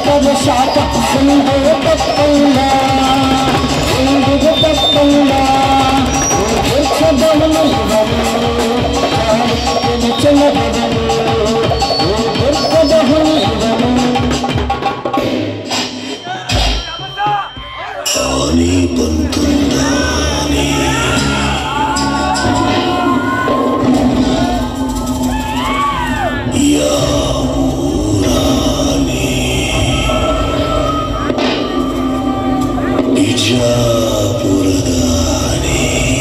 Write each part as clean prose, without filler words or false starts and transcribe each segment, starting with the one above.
ಶಾಖದ ಶಾಖ ಸಂದೇಹ ತಪ್ಪಲ್ಲ ಎಂದಿಗೂ ತಪ್ಪಲ್ಲ ವರ್ಷದವನು ಇವನು ಚೆನ್ನದವನು ವರ್ಷದವನು ಇವನು ಆನೆ ಬಂತುಂದಾನೆ ಬಿಜಾಪುರದಾನೆ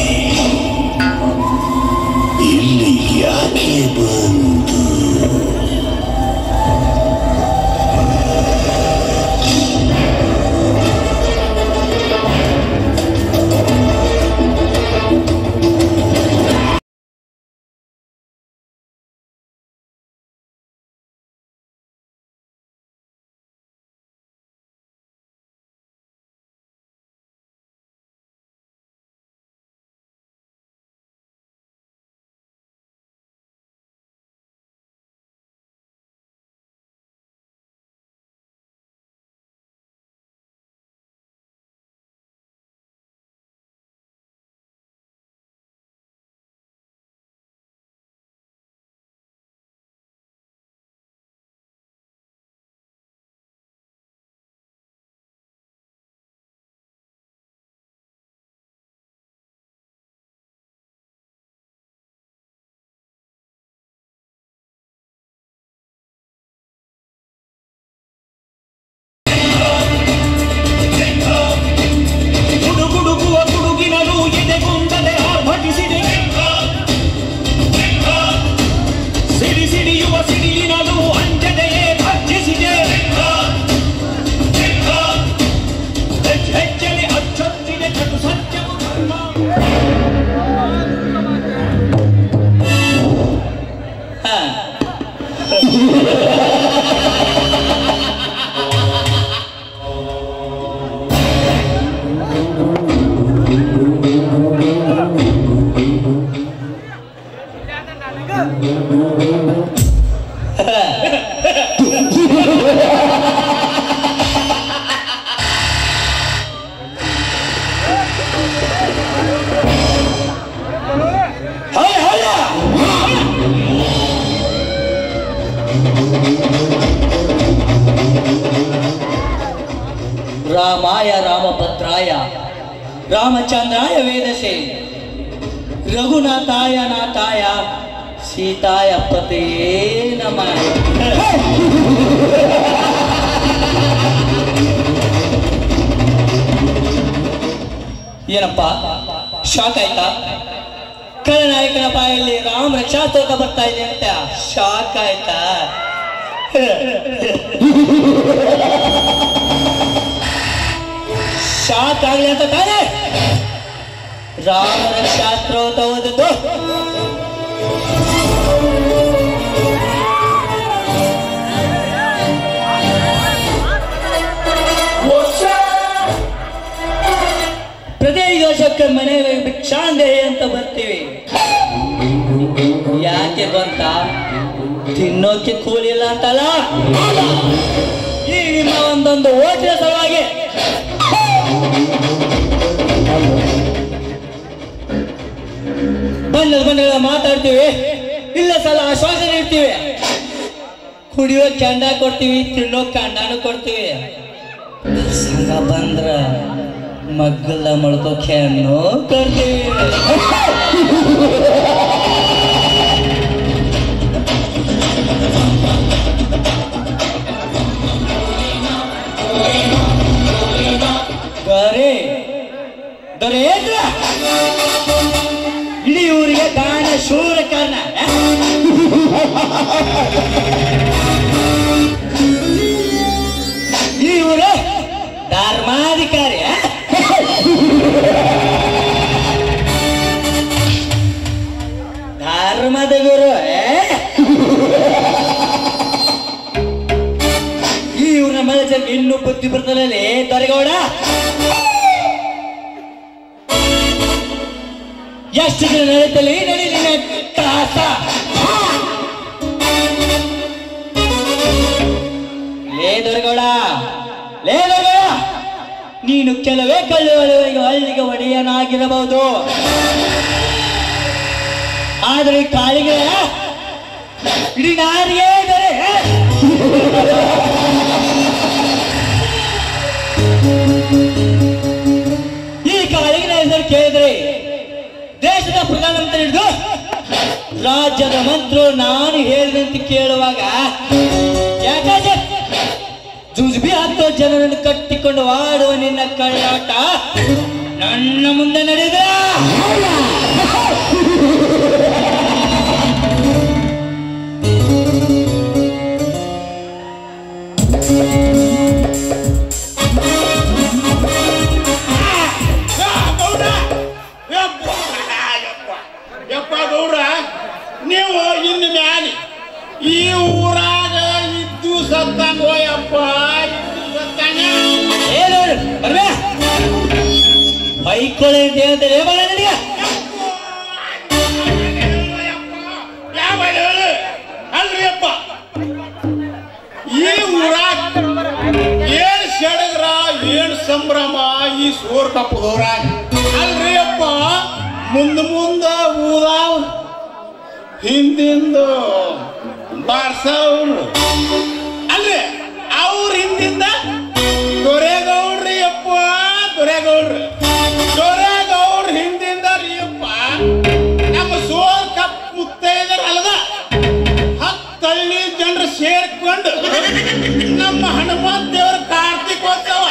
ಇಲ್ಲಿ ಯಾಕೆ ಬಂತು रामाय रामभद्राय रामचंद्राय वेदसे रघुनाथाय नाथाय सीताय पते नमः ಏನಪ್ಪ ಶಾಕ್ ಆಯ್ತಾ ಖಳನಾಯಕನ ಬಾಯಲ್ಲಿ ರಾಮ ರಕ್ಷಾತೋಕ ಬರ್ತಾ ಇದೆ ಅಂತ ಶಾಕ್ ಆಯ್ತಾ ಶಾಕ್ ಆಗ್ಲಿ ಅಂತ ತಾನೆ ರಾಮನ ಶಾಸ್ತ್ರೋತ ಓದಿದ್ದು ಪ್ರತಿ ವರ್ಷಕ್ಕೆ ಮನೆಗೆ ಭಿಕ್ಷಾಂದೇಹಿ ಅಂತ ಬರ್ತೀವಿ ಯಾಕೆ ಬಂತ ತಿನ್ನೋಕೆ ಕೂಲಿಲ್ಲ ಅಂತಲ್ಲ ಈ ನಿಮ್ಮ ಒಂದೊಂದು ಓಟಿನ ಸಲುವಾಗಿ ಬಂದ ಮಾತಾಡ್ತೀವಿ ಇಲ್ಲ ಸಲ ಆಶ್ವಾಸನೆ ಇರ್ತೀವಿ ಕುಡಿಯೋ ಚಂಡ ಕೊಡ್ತೀವಿ ತಿನ್ನೋ ಕಂಡಾನು ಕೊಡ್ತೀವಿ ಸಂಘ ಬಂದ್ರ ಮಗ್ಗಲ ಮೊಳ್ಕೋಕೆಯನ್ನು ಕೊಡ್ತೀವಿ ಇಡೀ ಊರಿಗೆ ದಾನ ಶೂರ ಕಾರಣ ಈ ಊರು ಧರ್ಮಾಧಿಕಾರಿ ಧರ್ಮದ ಗುರು ಈ ಊರಿನ ಮನುಷ್ಯರಿಗೆ ಇನ್ನೂ ಬುದ್ಧಿ ಬರ್ತದಲ್ಲಿ ದೊರೆಗೌಡ ಎಷ್ಟು ದಿನ ನಡೀತಲ್ಲಿ ನಡೀಲಿ ತಾಸ ಲೇ ದೊರೆಗೌಡ ದೊರೆಗೌಡ, ಲೇ ದೊರೆಗೌಡ, ನೀನು ಕೆಲವೇ ಕಲ್ಲುಗಳಿಗೆ ಹಳ್ಳಿಗೆ ಒಡೆಯನಾಗಿರಬಹುದು, ಆದರೆ ಕಾಳಿಗೆ ಇಡೀ ನಾರಿಗೆ ದೊರೆ. ಈ ಕಾಳಿಗಿನ ಹೆಸರು ಕೇಳಿದ್ರೆ ದೇಶದ ಪ್ರಧಾನಮಂತ್ರಿ ಹಿಡಿದು ರಾಜ್ಯದ ಮಂತ್ರು ನಾನು ಹೇಳಿದಂತೆ ಕೇಳುವಾಗ ಯಾಕಾದ್ರೆ ಜುಜುಬಿ ಹತ್ತೋ ಜನರನ್ನು ಕಟ್ಟಿಕೊಂಡು ಆಡುವ ನಿನ್ನ ಕಳ್ಳಾಟ ನನ್ನ ಮುಂದೆ ನಡೆದ. ನೀವು ಇನ್ನು ಮ್ಯಾಲಿ ಈ ಊರಾಗ ಇದ್ದು ಸತ್ತಂಗೋಯಪ್ಪ, ಬೈಕೊಳ್ಳಿ ಅಂತ ಹೇಳ್ತಾರೆ. ಅಲ್ರಿ ಅಪ್ಪ, ಈ ಊರಾಗ ಏನ್ ಸಡಗ್ರ ಏನ್ ಸಂಭ್ರಮ ಈ ಸೋರ್ ಕಪ್ಪದವ್ರಾಗ. ಅಲ್ರಿ ಅಪ್ಪ, ಮುಂದ ಊದಾವ ಹಿಂದಿಂದ ಬಾರ್ಸವ್ರು ಅಲ್ರಿ, ಅವ್ರ ಹಿಂದಿಂದ ದೊರೆಗೌಡ್ರಿ ಅಪ್ಪ, ದೊರೆಗೌಡ್ರಿ ಹಿಂದಿಂದ ರೀ ಅಪ್ಪ ನಮ್ಮ ಸೋರ್ ಕಪ್ ಮುತ್ತೈದರ ಅಲ್ಲದ 10 ಹಳ್ಳಿ ಜನರು ಸೇರ್ಕೊಂಡು ನಮ್ಮ ಹನುಮಂತ ದೇವರ ಕಾರ್ತಿಕೋತ್ಸವ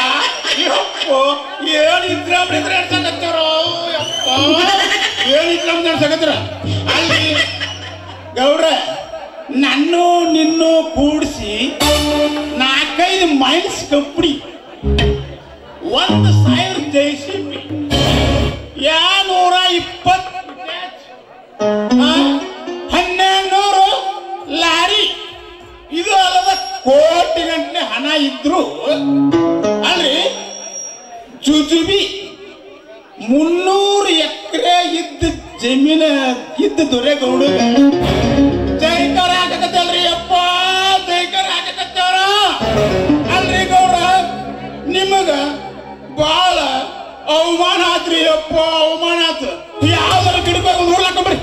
ಏನಿದ್ರ ನಡ್ಸಕತ್ತವ್ರು ಯಪ್ಪ, ಏನಿದ್ರ ನಡ್ಸಕತ್ರ. ಅಲ್ಲಿ ಗೌಡ್ರ ನನ್ನು ನಿನ್ನು ಕೂಡಿಸಿ 4-5 ಮೈಲ್ಸ್ ಕಪ್ಪಡಿ 1,000 JCB 220 1200 ಲಾರಿ, ಇದು ಅಲ್ಲದ ಕೋಟಿ ಗಂಟೆ ಹಣ ಇದ್ರು ಅಲ್ರಿ ಜುಜುಬಿ 300 ಎಕರೆ ಇದ್ದ ಜಮೀನ ಇದ್ದ ದೊರೆಗೌಡ ಜೈಕಾರ ಹಾಕಕತ್ತಲ್ರಿ ಅಪ್ಪ, ಜೈಕಾರ ಹಾಕಕತ್ತವ್ರ ಅಲ್ರಿ ಗೌಡ. ನಿಮಗ ಬಾಳ ಅವಮಾನ ಆತ್ರಿ ಅಪ್ಪ, ಅವಮಾನ ಆತು. ಯಾವ್ದಾರ ಗಿಡಬೇಕು ನೋಡ್ಲಾಕೊಂಡ್ರಿ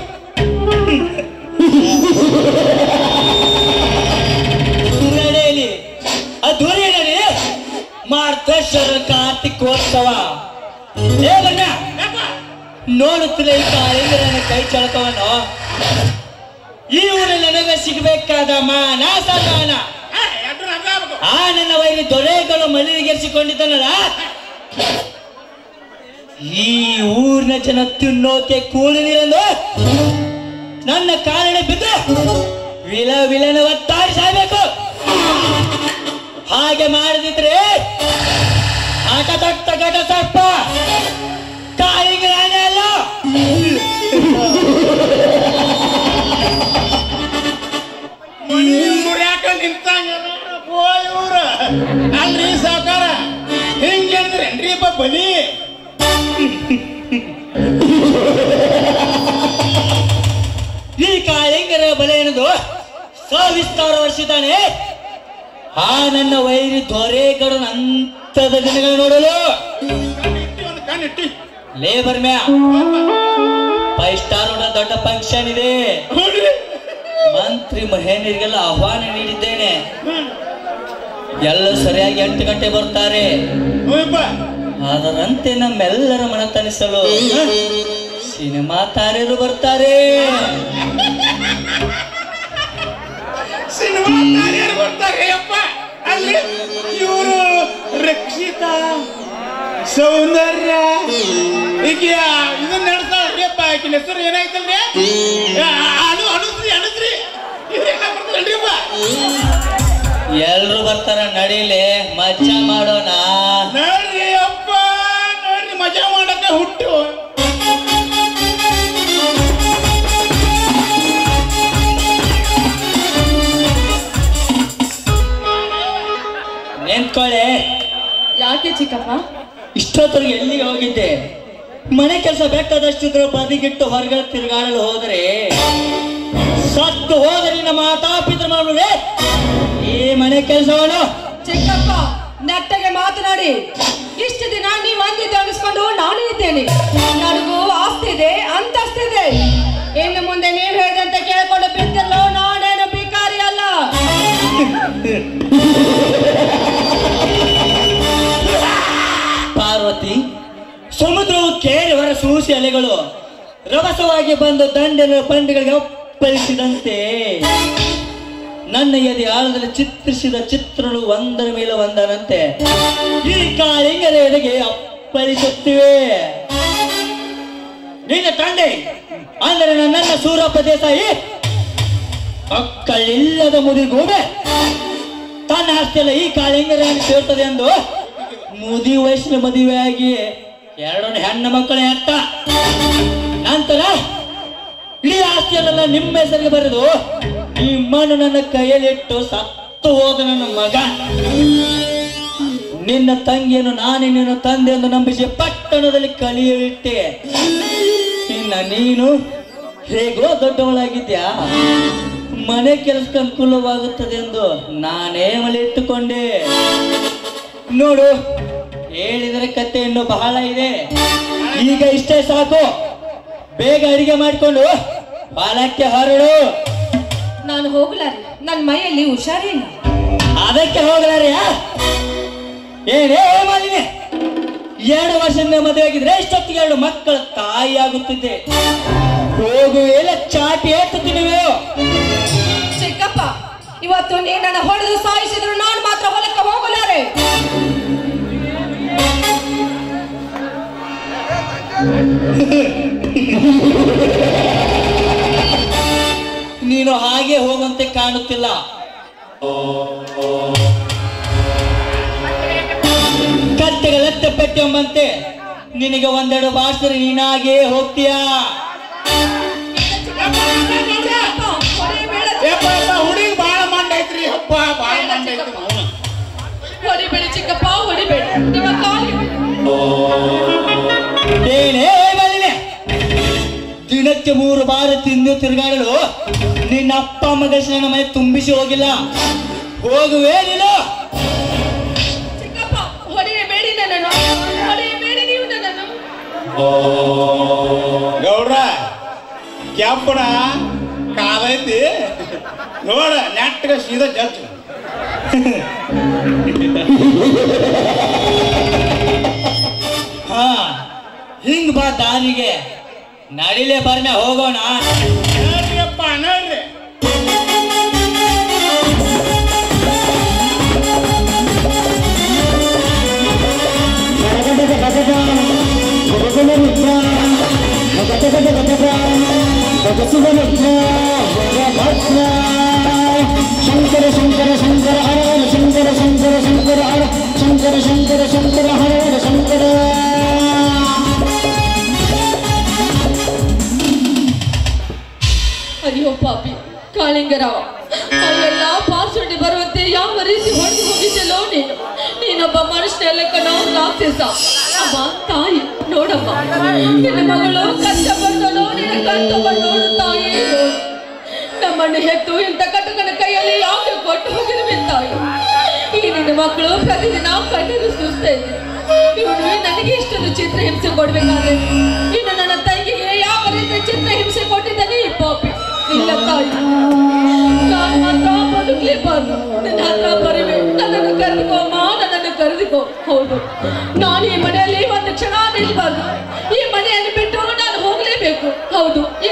ನಡೆಯಲಿ ಅದ್ದೂರಿ ನಡಿ ಮಾರ್ತೇಶ್ವರ ಕಾರ್ತಿಕೋತ್ಸವ. ನೋಡುತ್ತಿಲ್ಲ ಈ ಕಾಳಿಂಗರನ ಕೈ ಚಳಕವನ್ನು. ಈ ಊರಲ್ಲಿ ನನಗೆ ಸಿಗಬೇಕಾದ ಮಾನ ಸನ್ಮಾನ ಆ ನನ್ನ ವೈರಿ ದೊರೆಗಳು ಮಲ್ಲಿಗೆರಿಸಿಕೊಂಡಿದ್ದಾನಲ್ಲ, ಈ ಊರಿನ ಜನ ತಿನ್ನೋಕೆ ಕೂಲಿ ನೀರನ್ನು ನನ್ನ ಕಾರಣ ಬಿದ್ದು ವಿಲನ ಒತ್ತಾಡಿ ಸಾಯ್ಬೇಕು. ಹಾಗೆ ಮಾಡದಿದ್ರೆ ಆಟ ಗಟ ಸರ್ಪ ಕಾಳಿಂಗರಾನೇ ಅಲ್ಲ. ಯಾಕ ನಿಂತಂಗ ಇವ್ರ ಅಲ್ರಿ ಸಾಕಾರ ಹಿಂಗ ಹೇಳಿದ್ರೇನ್ರಿ ಬಲಿ. ಈ ಕಾಳಿಂಗರ ಬಲೆ ಎನ್ನೋದು ಸವಿಸ್ತಾರ ವರ್ಷಿದ್ದಾನೆ. ಆ ನನ್ನ ವೈರಿ ದೊರೆಗಡನ ಅಂತದ ದಿನಗಳು ನೋಡಲು ಲೇಬರ್ ಮ್ಯಾ 5 ಸ್ಟಾರ್ ದೊಡ್ಡ ಫಂಕ್ಷನ್ ಇದೆ. ಮಂತ್ರಿ ಮಹೇಂದ್ರಿಗೆಲ್ಲ ಆಹ್ವಾನ ನೀಡಿದ್ದೇನೆ. ಎಲ್ಲ ಸರಿಯಾಗಿ 8 ಗಂಟೆ ಬರ್ತಾರೆ. ಅದರಂತೆ ನಮ್ಮೆಲ್ಲರ ಮನತನಿಸಲು ಸಿನಿಮಾ ತಾರೆಯರು ಬರ್ತಾರೆ. ಸಿನಿಮಾ ತಾರೆಯರು ಬರ್ತಾರೆ ಅಪ್ಪ. ಅಲ್ಲಿ ಇವರು ರಕ್ಷಿತಾ, ಸೌಂದರ್ಯ ಈಗ ಇದನ್ನ ನಡೆಸ್ತಾಳ್ರಿ ಅಪ್ಪ. ಆಕಿನ ಹೆಸರು ಏನಾಯ್ತಲ್ರಿ? ಅನುಶ್ರೀ ಇವ್ರೆಲ್ಲ ಬರ್ತಾರಲ್ರಿ ಅಪ್ಪ. ಎಲ್ರು ಬರ್ತಾರ, ನಡೀಲಿ ಮಜಾ ಮಾಡೋಣ. ನೋಡ್ರಿ ಅಪ್ಪ, ನೋಡ್ರಿ ಮಜಾ ಮಾಡಕ್ಕೆ ಹುಟ್ಟು. ನೆನ್ಕೊಳ್ಳೆ. ಯಾಕೆ ಚಿಕ್ಕಪ್ಪ? ಇಷ್ಟೊತ್ತರಿಗೆ ಎಲ್ಲಿಗೆ ಹೋಗಿದ್ದೆ? ಮನೆ ಕೆಲಸ ಬೇಕಾದಷ್ಟಿದ್ರು ಬದಿಗಿಟ್ಟು ಹೊರಗಡೆ ತಿರುಗಾಡಲು ಹೋದರೆ ಸತ್ತು ಹೋದರೆ ನಮ್ಮ ಮಾತಾ ಪಿತೃ ಮಾಡೋರೆ ಈ ಮನೆ ಕೆಲಸವನ್ನು. ಚಿಕ್ಕಪ್ಪ ನೋಡಿ, ಇಷ್ಟು ದಿನ ನೀವು ಅಂದಿದ್ದೆ ಅನಿಸ್ಕೊಂಡು ನಾನು ಇದ್ದೇನೆ. ನನಗೂ ಆಸ್ತಿದೆ, ಅಂತಸ್ತಿದೆ. ಇನ್ನು ಮುಂದೆ ನೀವು ಹೇಳಿದಂತೆ ಕೇಳ್ಕೊಂಡು ಬಿಡ್ತಿರ್ಲೋ, ನಾನೇನು ಭಿಕಾರಿ ಅಲ್ಲ. ಪಾರ್ವತಿ, ಸಮುದ್ರವು ಕೇರಿ ಹೊರ ಸೂಸಿ ಅಲೆಗಳು ರಭಸವಾಗಿ ಬಂದು ದಂಡಿನ ಬಂಡಿಗಳಿಗೆ ಅಪ್ಪಳಿಸಿದಂತೆ ನನ್ನ ಎದೆ ಆಳದಲ್ಲಿ ಚಿತ್ರಿಸಿದ ಚಿತ್ರಗಳು ಒಂದರ ಮೇಲೆ ಒಂದರಂತೆ ಈ ಕಾಳಿಂಗದ ಎದೆಗೆ ಅಪ್ಪಳಿಸುತ್ತಿವೆ. ನಿನ್ನ ತಂದೆ ಅಂದರೆ ನನ್ನ ಸೂರಪ್ಪ ದೇಸಾಯಿ ಮಕ್ಕಳಿಲ್ಲದ ಮುದಿಗೂಬೆ ತನ್ನ ಆಸ್ತಿಯಲ್ಲ ಈ ಕಾಳಿಂಗರನ್ನು ಸೇರ್ತದೆ ಎಂದು ಮುದಿ ವಯಸ್ಸಿನ ಮದುವೆಯಾಗಿ 2 ಹೆಣ್ಣು ಮಕ್ಕಳ ಹೆತ್ತ. ನಂತರ ಇಡೀ ಆಸ್ತಿಯನ್ನೆಲ್ಲ ನಿಮ್ಮ ಹೆಸರಿಗೆ ಬರೆದು ಈ ಮಣ್ಣು ನನ್ನ ಕೈಯಲ್ಲಿಟ್ಟು ಸತ್ತು ಹೋದ ನನ್ನ ಮಗ. ನಿನ್ನ ತಂಗಿಯನ್ನು ನಾನೇ ನಿನ್ನ ತಂದೆ ಎಂದು ನಂಬಿಸಿ ಪಟ್ಟಣದಲ್ಲಿ ಕಲಿಯಲಿಟ್ಟೆ. ಇನ್ನ ನೀನು ಹೇಗೋ ದೊಡ್ಡವಳಾಗಿದ್ಯಾ, ಮನೆ ಕೆಲಸಕ್ಕೆ ಅನುಕೂಲವಾಗುತ್ತದೆ ಎಂದು ನಾನೇ ಮಲೆ ಇಟ್ಟುಕೊಂಡೆ. ನೋಡು, ಹೇಳಿದರೆ ಕತೆ ಇನ್ನೂ ಬಹಳ ಇದೆ. ಈಗ ಇಷ್ಟೇ ಸಾಕು. ಬೇಗ ಅಡಿಗೆ ಮಾಡಿಕೊಂಡು ಹೊಲಕ್ಕೆ ಹೊರಡು. ನಾನು ಹೋಗ್ಲಾರೆ, ನನ್ನ ಮೈಯಲ್ಲಿ ಹುಷಾರಿಲ್ಲ. ಅದಕ್ಕೆ ಹೋಗಲಾರೆ? ಏನೇ ಮಾಲಿನಿ, 2 ವರ್ಷದಿಂದ ಮದುವೆ ಆಗಿದ್ರೆ ಇಷ್ಟೊತ್ತಿಗೆ 2 ಮಕ್ಕಳ ತಾಯಿ ಆಗುತ್ತಿದ್ದೆ. ಹೋಗುವೆಲ್ಲ ಚಾಟಿ ಎತ್ತುತ್ತೀನಿ. ಚಿಕ್ಕಪ್ಪ, ಇವತ್ತು ನೀನು ನನ್ನ ಹೊಡೆದು ಸಾಯಿಸಿದ್ರು ನಾನು ಮಾತ್ರ ಹೊಲಕ್ಕೆ ಹೋಗಲಾರೆ. ನೀನು ಹಾಗೆ ಹೋಗುವಂತೆ ಕಾಣುತ್ತಿಲ್ಲ. ಕತ್ತೆಗಳತ್ತೆ ಪೆಟ್ಟೆಂಬಂತೆ ನಿನಗೆ 1-2 ಬಾರಿಸಿದ್ರೆ ನೀನಾಗೇ ಹೋಗ್ತೀಯಾ? ಹುಡುಗಿ ಬಾಳ ಮಂಡೈತ್ರಿ. ಹಬ್ಬ ಬಾಳ ಮಂಡೈತ್ರಿ. ಹೊಡಿಬೇಡಿ ಚಿಕ್ಕಪ್ಪ, ಹೊಡಿಬೇಡಿ. ನಿಮ್ಮ ಕಾಲಿಗೆ ಏನೇ ಬಲಿನೆ, ದಿನಕ್ಕೆ 3 ಬಾರಿ ತಿಂದು ತಿರುಗಾಡಲು ನಿನ್ನ ಅಪ್ಪ ಮಗ ನನ್ನ ಮನೆ ತುಂಬಿಸಿ ಹೋಗಿಲ್ಲ. ಹೋಗುವೆ ನೀನು. ಚಿಕ್ಕಪ್ಪ, ಹೊಡೆಯಬೇಡಿ ನನ್ನನ್ನು, ಹೊಡೆಯಬೇಡಿ ನೀವು ನನ್ನನ್ನು. ಗೌಡ್ರ ಕ್ಯಾಪಣ ಕಾಲೈತಿ ನೋಡ, ನೆಟ್ಟಗ ಸೀದಾ ಜಡ್ಜ್. ಹಾ, ಹಿಂಗ್ ಬಾ ದಾರಿಗೆ. ನಡಿಲೇ ಬರ್ಮೆ ಹೋಗೋಣ. ನೋಡ್ರಿಯಪ್ಪ, ನೋಡ್ರಿ. ಶಂಕರ ಶಂಕರ ಶಂಕರ ಹರ ಶಂಕರ ಶಂಕರ ಶಂಕರ ಹರ ಶಂಕರ ಶಂಕರ ಶಂಕರ ಹರ ಶಂಕರ. ಅಯ್ಯೋ ಪಾಪಿ ಕಾಳಿಂಗರಾವ, ಅಲ್ಲೆಲ್ಲ ಪಾರ್ಸುಂಡಿ ಬರುವಂತೆ ಯಾವ ರೀತಿ ಹೊಡೆದು ಹೋಗಿದ್ದೆಲ್ಲೋ ನೀನು. ನೀನೊಬ್ಬ ಮನುಷ್ಯನೆಲ್ಲ ಕಣೋ ರಾಕ್ಷಸ. ಅಮ್ಮ ತಾಯಿ ನೋಡಮ್ಮ, ನಿನ್ನ ಮಗಳು ಕಷ್ಟಪಟ್ಟನೋ ನಿನ್ನ ಕಷ್ಟಪಟ್ಟು ನೋಡು ತಾಯಿ. ನಮ್ಮನ್ನು ಹೆತ್ತು ಇಂಥ ಕಟಕನ ಕೈಯಲ್ಲಿ ಯಾಕೆ ಕೊಟ್ಟು ಹೋಗಿರುವೆ ತಾಯಿ. ಈ ನಿನ್ನ ಮಕ್ಕಳು ಪ್ರತಿದಿನ ಕಣ್ಣೀರು ಸುಸ್ತಾ ಇದೆ. ಇವನು ನನಗೆ ಇಷ್ಟೊಂದು ಚಿತ್ರ ಹಿಂಸೆ ಕೊಡ್ಬೇಕಾದ್ರೆ ಇನ್ನು ನನ್ನ ತಂಗಿಗೆ ಯಾವ ರೀತಿ ಚಿತ್ರ ಹಿಂಸೆ ಕೊಟ್ಟಿದ್ದಾನೆ ಈ ಪಾಪಿ. ಇಲ್ಲ ತಾಯಿ, ನಾನು ಮಾತ್ರ ಬದುಕಲೇಬಾರ್ದು. ನನ್ನ ಹತ್ರ ಬರುವೆ, ನನ್ನನ್ನು ಕರೆದುಕೋ ಅಮ್ಮ, ನನ್ನನ್ನು ಕರೆದುಕೋ. ಹೌದು, ನಾನು ಈ ಮನೆಯಲ್ಲಿ 1 ಕ್ಷಣ ನಿಲ್ಬಾರ್ದು. ಈ ಮನೆಯನ್ನು ಬಿಟ್ಟು ನಾನು ಹೋಗ್ಲೇಬೇಕು. ಹೌದು, ಈ